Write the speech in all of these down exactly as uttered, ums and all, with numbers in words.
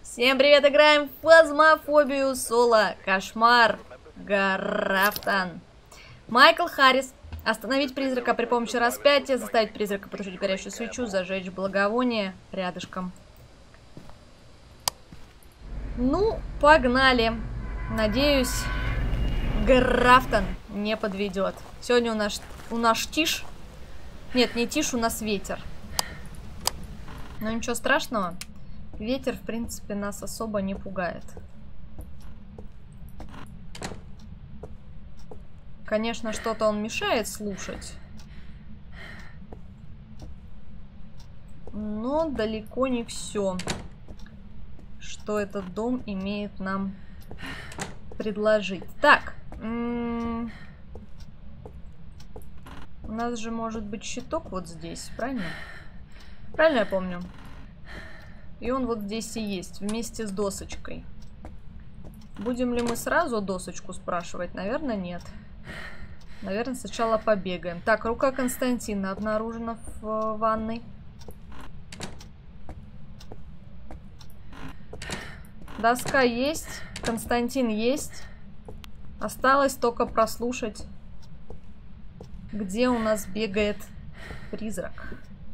Всем привет, играем в Фазмофобию Соло. Кошмар. Графтон. Майкл Харрис. Остановить призрака при помощи распятия, заставить призрака потушить горящую свечу, зажечь благовоние рядышком. Ну, погнали. Надеюсь, Графтон не подведет. Сегодня у нас, у нас тишь. Нет, не тишь, у нас ветер. Но ничего страшного. Ветер, в принципе, нас особо не пугает. Конечно, что-то он мешает слушать. Но далеко не все, что этот дом имеет нам предложить. Так. У нас же может быть щиток вот здесь, правильно? Правильно я помню? И он вот здесь и есть, вместе с досочкой. Будем ли мы сразу досочку спрашивать? Наверное, нет. Наверное, сначала побегаем. Так, рука Константина обнаружена в ванной. Доска есть. Константин есть. Осталось только прослушать, где у нас бегает призрак.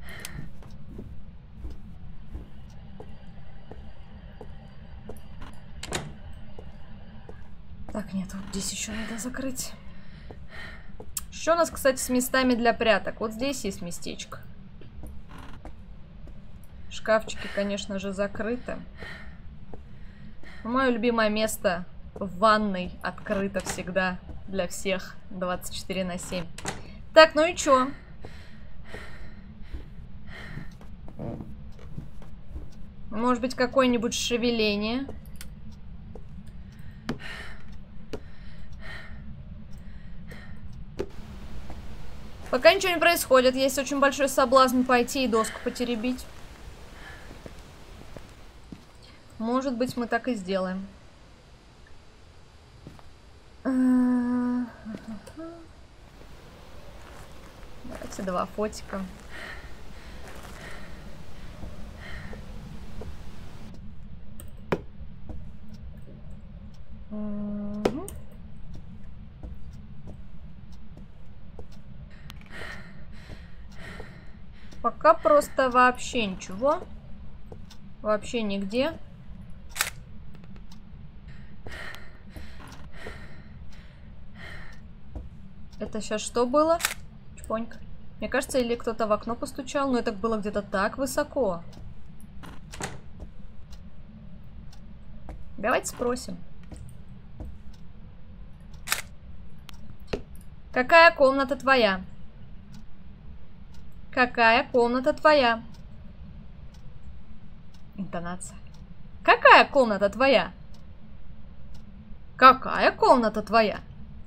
Так, нет, вот здесь еще надо закрыть. Еще у нас, кстати, с местами для пряток. Вот здесь есть местечко. Шкафчики, конечно же, закрыты. Но мое любимое место в ванной открыто всегда для всех двадцать четыре на семь. Так, ну и чё? Может быть, какое-нибудь шевеление? Пока ничего не происходит. Есть очень большой соблазн пойти и доску потеребить. Может быть, мы так и сделаем. Давайте два фотика. Угу. Пока просто вообще ничего. Вообще нигде. Это сейчас что было? Чпонька. Мне кажется, или кто-то в окно постучал, но это было где-то так высоко. Давайте спросим. Какая комната твоя? Какая комната твоя? Интонация. Какая комната твоя? Какая комната твоя?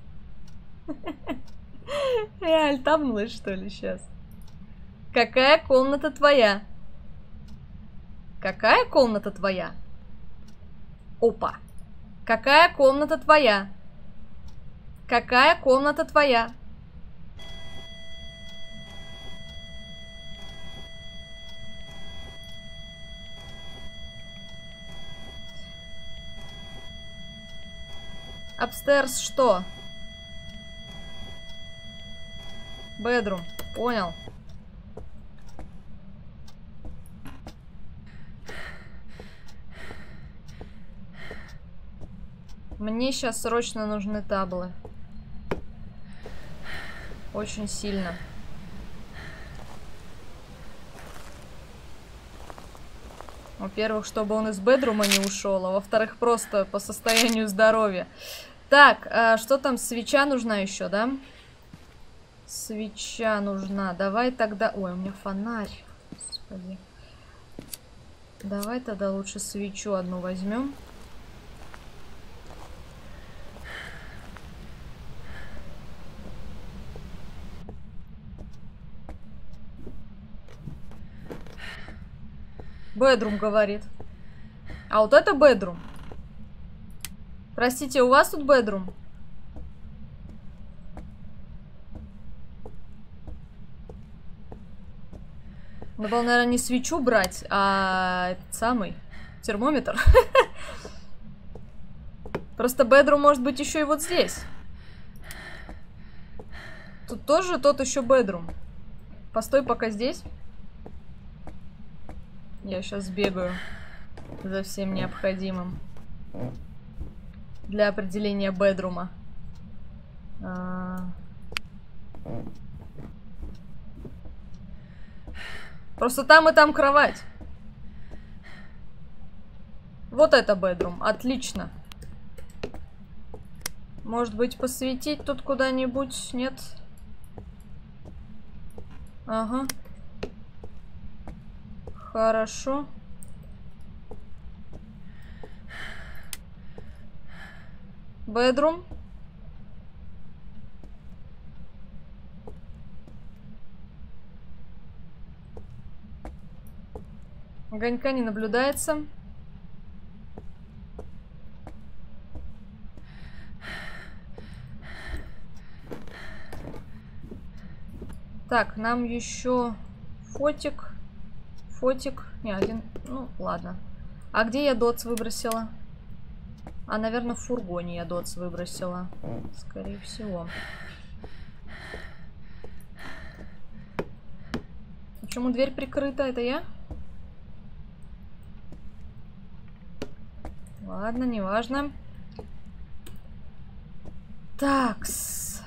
Я альтабнулась, что ли, сейчас? Какая комната твоя? Какая комната твоя? Опа. Какая комната твоя? Какая комната твоя? Upstairs что? Bedroom. Понял. Мне сейчас срочно нужны таблы. Очень сильно. Во-первых, чтобы он из бедрума не ушел, а во-вторых, просто по состоянию здоровья. Так, а что там? Свеча нужна еще, да? Свеча нужна. Давай тогда... Ой, у меня фонарь. Господи. Давай тогда лучше свечу одну возьмем. Бедрум говорит. А вот это бедрум. Простите, у вас тут бедрум? Надо было, наверное, не свечу брать, а этот самый термометр. Просто бедрум может быть еще и вот здесь. Тут тоже тот еще бедрум. Постой пока здесь. Я сейчас сбегаю за всем необходимым для определения бедрума. А... Просто там и там кровать. Вот это бедрум. Отлично. Может быть, посветить тут куда-нибудь? Нет? Ага. Хорошо. Бедрум. Огонька не наблюдается. Так, нам еще фотик. Фотик. Не, один. Ну, ладно. А где я дотс выбросила? А, наверное, в фургоне я дотс выбросила. Скорее всего. Почему дверь прикрыта? Это я? Ладно, неважно. Такс.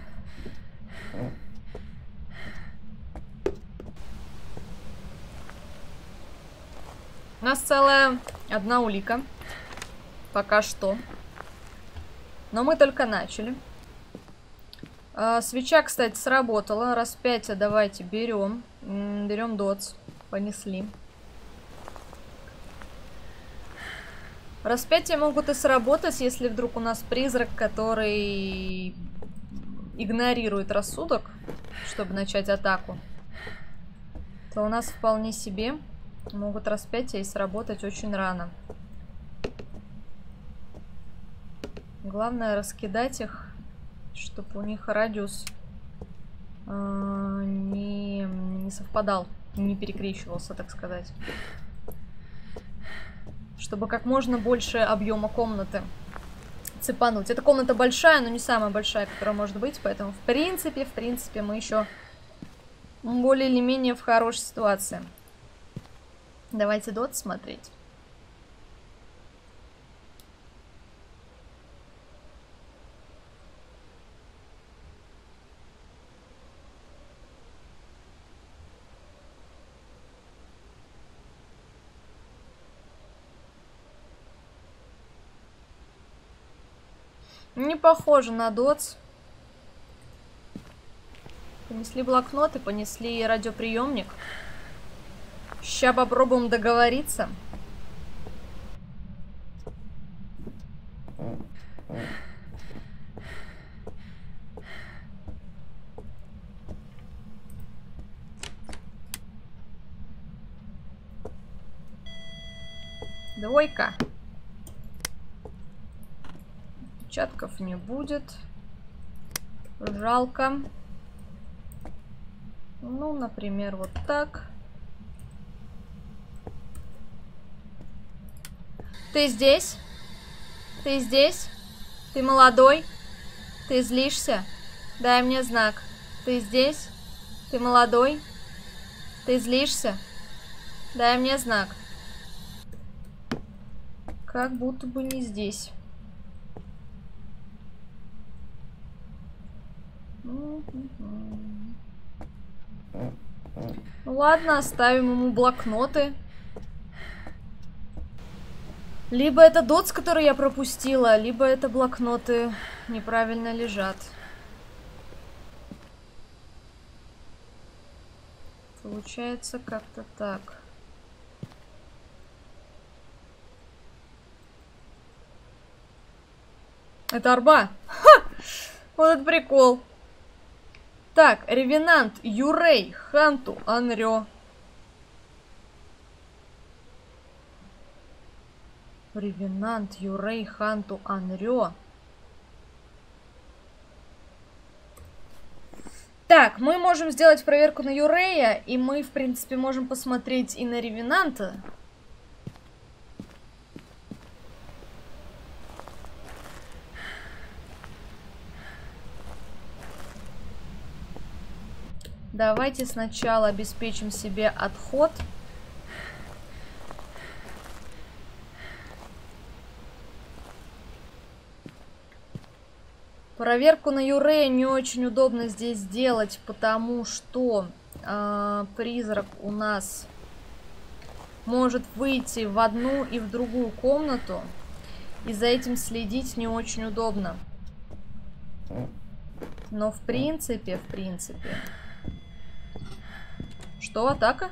У нас целая одна улика. Пока что. Но мы только начали. А, свеча, кстати, сработала. Распятие давайте берем. Берем дотс. Понесли. Распятия могут и сработать, если вдруг у нас призрак, который игнорирует рассудок, чтобы начать атаку, то у нас вполне себе могут распятия и сработать очень рано. Главное раскидать их, чтобы у них радиус э, не, не совпадал, не перекрещивался, так сказать. Чтобы как можно больше объема комнаты цепануть. Эта комната большая, но не самая большая, которая может быть. Поэтому, в принципе, в принципе, мы еще более или менее в хорошей ситуации. Давайте дот смотреть. Не похоже на дотс. Понесли блокноты, понесли радиоприемник. Сейчас попробуем договориться. Двойка. Отпечатков не будет. Жалко. Ну, например, вот так. Ты здесь? Ты здесь? Ты молодой? Ты злишься? Дай мне знак. Ты здесь? Ты молодой? Ты злишься? Дай мне знак. Как будто бы не здесь. Ну ладно, оставим ему блокноты. Либо это дотс, который я пропустила, либо это блокноты неправильно лежат. Получается как-то так. Это арба. Ха! Вот это прикол. Так, ревенант Юрей Ханту Анрё. Ревенант Юрей Ханту Анрё. Так, мы можем сделать проверку на Юрея, и мы, в принципе, можем посмотреть и на ревенанта. Давайте сначала обеспечим себе отход. Проверку на Юрея не очень удобно здесь делать, потому что э, призрак у нас может выйти в одну и в другую комнату, и за этим следить не очень удобно. Но в принципе, в принципе... Что, атака?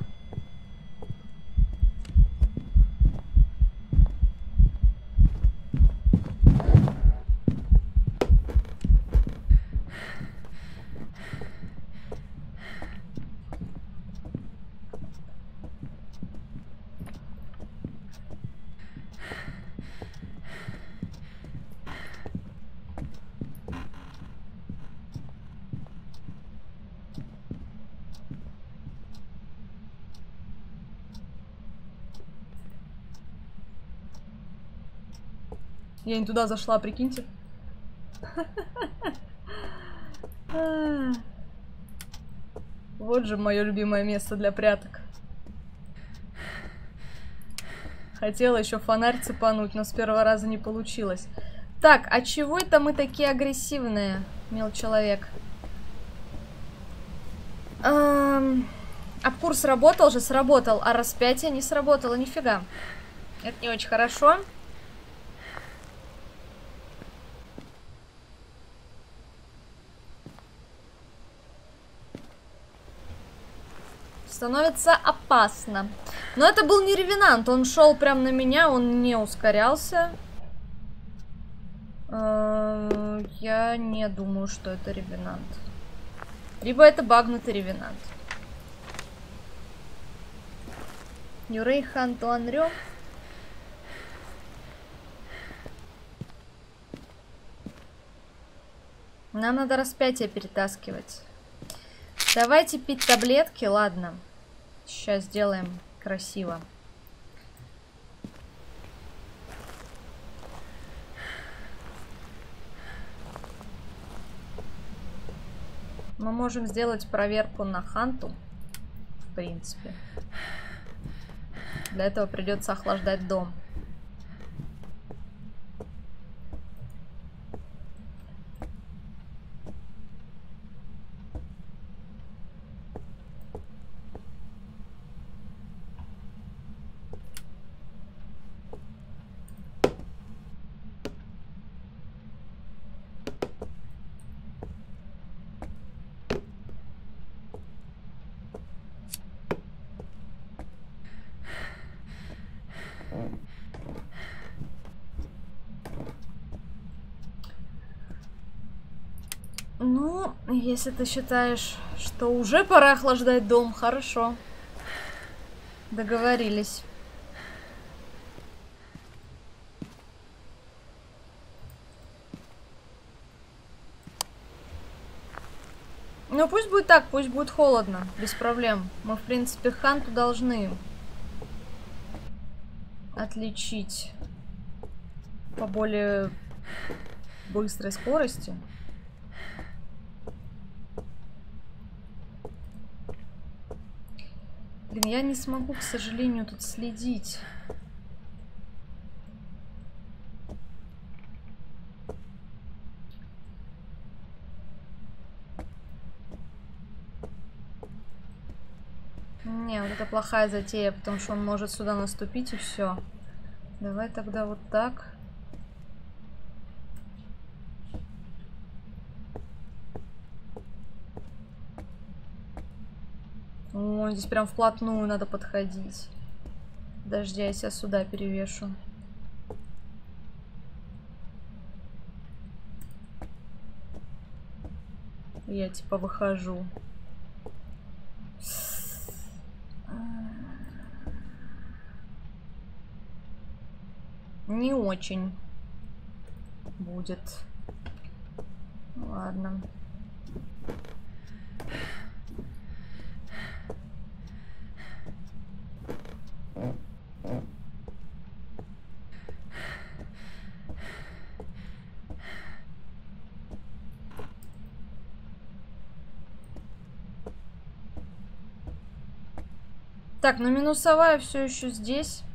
Я не туда зашла, прикиньте. Вот же мое любимое место для пряток. Хотела еще фонарь цепануть, но с первого раза не получилось. Так, а чего это мы такие агрессивные, мил человек? Эм... Обкурс работал же? Сработал. А распятие не сработало, нифига. Это не очень хорошо. Становится опасно. Но это был не ревенант. Он шел прямо на меня, он не ускорялся. Я не думаю, что это ревенант. Либо это багнутый ревенант. Юрей Хан Туанрё. Нам надо распятие перетаскивать. Давайте пить таблетки, ладно. Сейчас сделаем красиво. Мы можем сделать проверку на Ханту, в принципе. Для этого придется охлаждать дом. Ну, если ты считаешь, что уже пора охлаждать дом, хорошо. Договорились. Ну, пусть будет так, пусть будет холодно, без проблем. Мы, в принципе, Ханту должны отличить по более быстрой скорости. Блин, я не смогу, к сожалению, тут следить. Не, вот это плохая затея, потому что он может сюда наступить и все. Давай тогда вот так. О, здесь прям вплотную надо подходить. Подожди, я себя сюда перевешу. Я типа выхожу. Не очень будет. Ладно. Так, ну минусовая все еще здесь.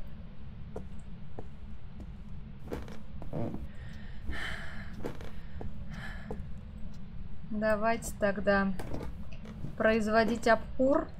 Давайте тогда производить обкур.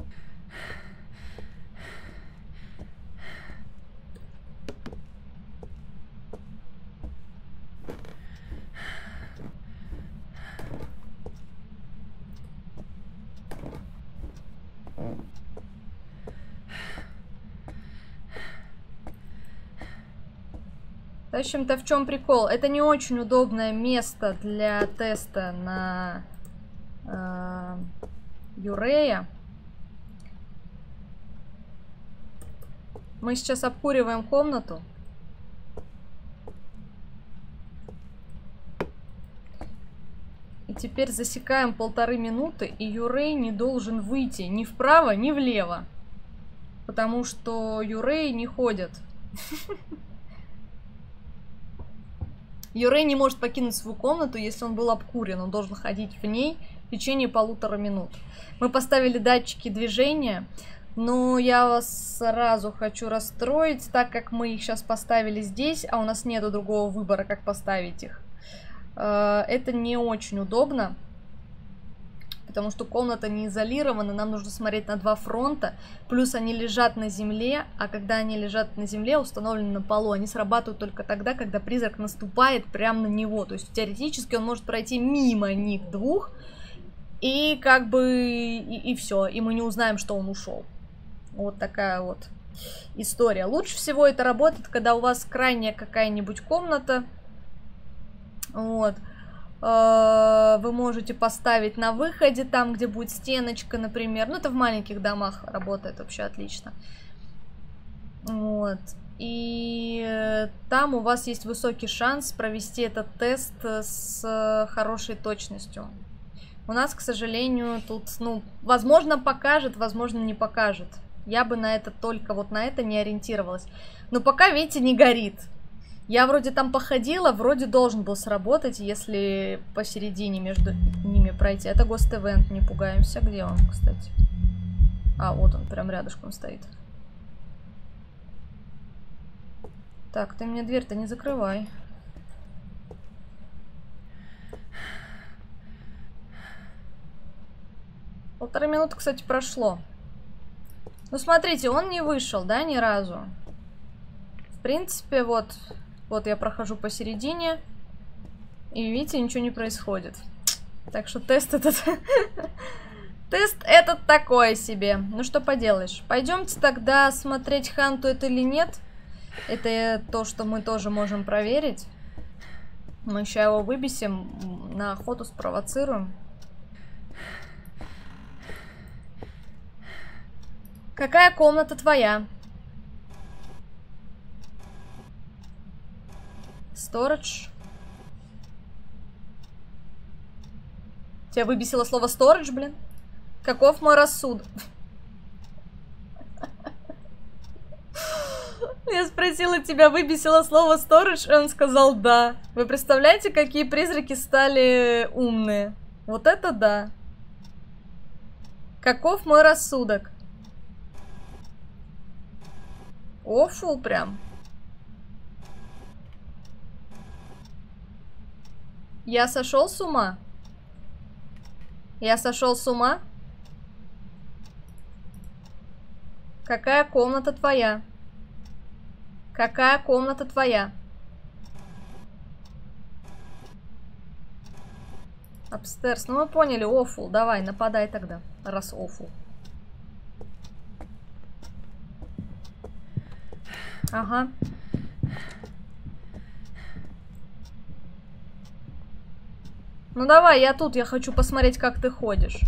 В общем-то, в чем прикол? Это не очень удобное место для теста на э, Юрея. Мы сейчас обкуриваем комнату. И теперь засекаем полторы минуты, и Юрей не должен выйти ни вправо, ни влево. Потому что Юрей не ходят. Юрей не может покинуть свою комнату, если он был обкурен. Он должен ходить в ней в течение полутора минут. Мы поставили датчики движения, но я вас сразу хочу расстроить, так как мы их сейчас поставили здесь, а у нас нету другого выбора, как поставить их. Это не очень удобно, потому что комната не изолирована, нам нужно смотреть на два фронта, плюс они лежат на земле, а когда они лежат на земле, установлены на полу, они срабатывают только тогда, когда призрак наступает прямо на него, то есть теоретически он может пройти мимо них двух, и как бы, и, и все, и мы не узнаем, что он ушел. Вот такая вот история. Лучше всего это работает, когда у вас крайняя какая-нибудь комната, вот. Вы можете поставить на выходе, там, где будет стеночка, например. Ну, это в маленьких домах работает вообще отлично. Вот. И там у вас есть высокий шанс провести этот тест с хорошей точностью. У нас, к сожалению, тут, ну, возможно, покажет, возможно, не покажет. Я бы на это только вот на это не ориентировалась. Но пока, видите, не горит. Я вроде там походила, вроде должен был сработать, если посередине между ними пройти. Это Ghost Event, не пугаемся. Где он, кстати? А, вот он, прям рядышком стоит. Так, ты мне дверь-то не закрывай. Полторы минуты, кстати, прошло. Ну, смотрите, он не вышел, да, ни разу. В принципе, вот... Вот я прохожу посередине, и видите, ничего не происходит. Так что тест этот... Тест этот такой себе. Ну что поделаешь. Пойдемте тогда смотреть, ханту это или нет. Это то, что мы тоже можем проверить. Мы сейчас его выбесим, на охоту спровоцируем. Какая комната твоя? Storage. Тебя выбесило слово storage, блин? Каков мой рассудок? Я спросила тебя, выбесило слово storage, и он сказал да. Вы представляете, какие призраки стали умные? Вот это да. Каков мой рассудок? Офул прям. Я сошел с ума? Я сошел с ума? Какая комната твоя? Какая комната твоя? Апстерс. Ну мы поняли, офул. Давай, нападай тогда, раз офул. Ага. Ну давай, я тут, я хочу посмотреть, как ты ходишь.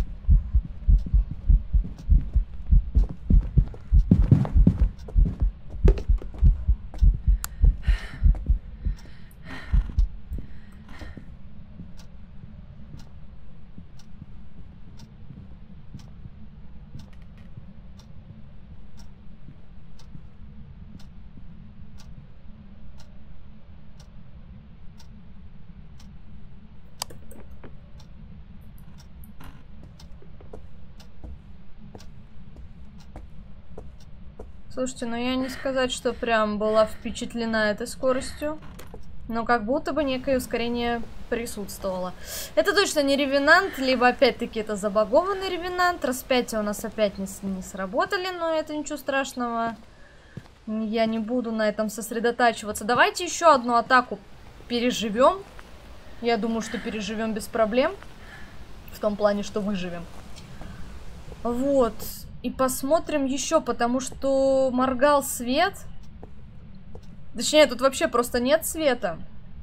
Слушайте, ну я не сказать, что прям была впечатлена этой скоростью. Но как будто бы некое ускорение присутствовало. Это точно не ревенант, либо опять-таки это забагованный ревенант. Распятия у нас опять не, не сработали, но это ничего страшного. Я не буду на этом сосредотачиваться. Давайте еще одну атаку переживем. Я думаю, что переживем без проблем. В том плане, что выживем. Вот. И посмотрим еще, потому что моргал свет. Точнее, тут вообще просто нет света.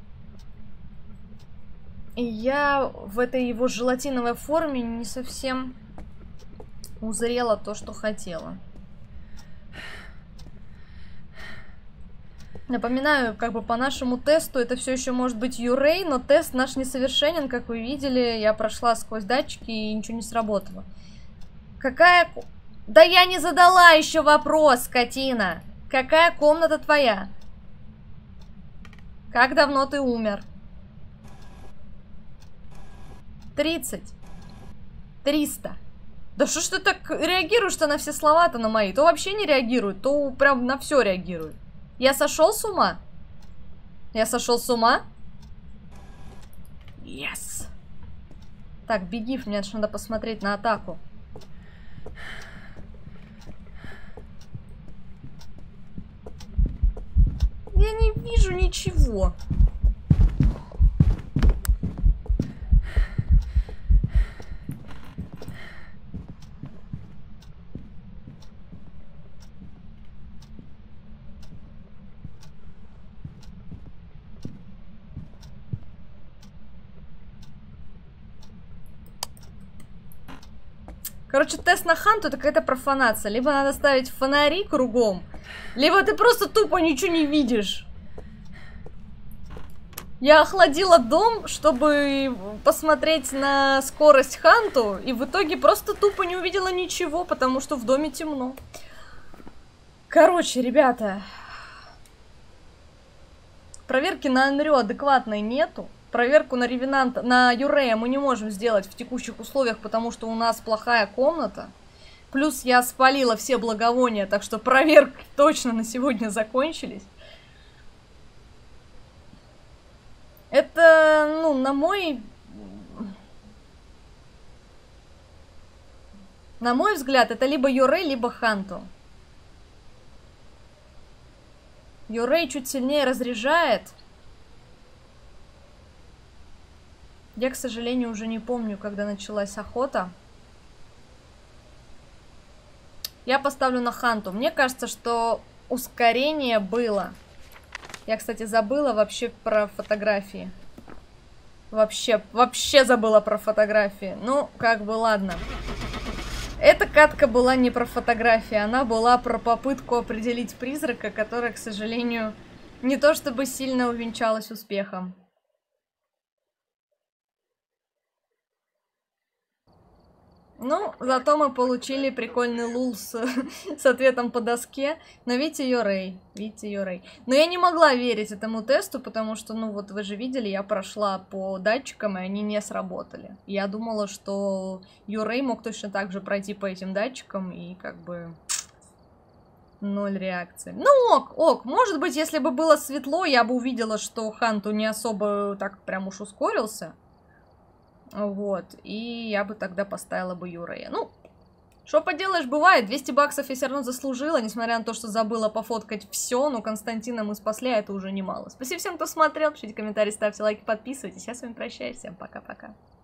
И я в этой его желатиновой форме не совсем узрела то, что хотела. Напоминаю, как бы по нашему тесту это все еще может быть Юрей, но тест наш несовершенен, как вы видели. Я прошла сквозь датчики и ничего не сработало. Какая... Да я не задала еще вопрос, скотина. Какая комната твоя? Как давно ты умер? тридцать. триста. Да что ж ты так реагируешь-то на все слова-то на мои? То вообще не реагирует, то прям на все реагирует. Я сошел с ума? Я сошел с ума? Yes. Так, беги, мне надо посмотреть на атаку. Я не вижу ничего. Короче, тест на Ханту — это какая-то профанация. Либо надо ставить фонари кругом, либо ты просто тупо ничего не видишь. Я охладила дом, чтобы посмотреть на скорость Ханту, и в итоге просто тупо не увидела ничего, потому что в доме темно. Короче, ребята, проверки на Анрё адекватной нету. Проверку на Ревенанта, на Юрея мы не можем сделать в текущих условиях, потому что у нас плохая комната. Плюс я спалила все благовония, так что проверки точно на сегодня закончились. Это, ну, на мой... На мой взгляд, это либо Юрей, либо Ханту. Юрей чуть сильнее разряжает. Я, к сожалению, уже не помню, когда началась охота. Я поставлю на Ханту. Мне кажется, что ускорение было. Я, кстати, забыла вообще про фотографии. Вообще, вообще забыла про фотографии. Ну, как бы, ладно. Эта катка была не про фотографии, она была про попытку определить призрака, которая, к сожалению, не то чтобы сильно увенчалась успехом. Ну, зато мы получили прикольный лул с, с ответом по доске. Но видите, Юрей, видите, Юрей. Но я не могла верить этому тесту, потому что, ну вот вы же видели, я прошла по датчикам, и они не сработали. Я думала, что Юрей мог точно так же пройти по этим датчикам, и как бы ноль реакции. Ну ок, ок, может быть, если бы было светло, я бы увидела, что Ханту не особо так прям уж ускорился. Вот, и я бы тогда поставила бы Юрея. Ну, что поделаешь, бывает, двести баксов я все равно заслужила, несмотря на то, что забыла пофоткать все, но Константина мы спасли, а это уже немало. Спасибо всем, кто смотрел, пишите комментарии, ставьте лайки, подписывайтесь. Я с вами прощаюсь, всем пока-пока.